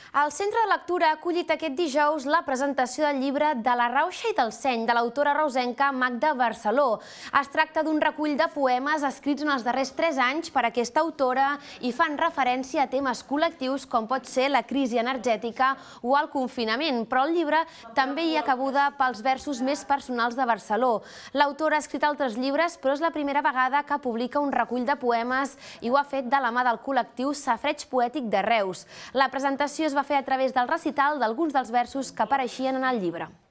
El Centre de Lectura ha acollit aquest dijous la presentació del llibre De la rauxa i del seny, de l'autora reusenca Magda Barceló. Es tracta d'un recull de poemes escrits en els darrers 3 anys per aquesta autora i fan referència a temes col·lectius com pot ser la crisi energètica o el confinament, però el llibre també hi ha cabuda pels versos més personals de Barceló. L'autora ha escrit altres llibres, però és la primera vegada que publica un recull de poemes i ho ha fet de la mà del col·lectiu Safareig Poètic de Reus. La presentació es va fer a través del recital d'alguns dels versos que apareixien en el llibre.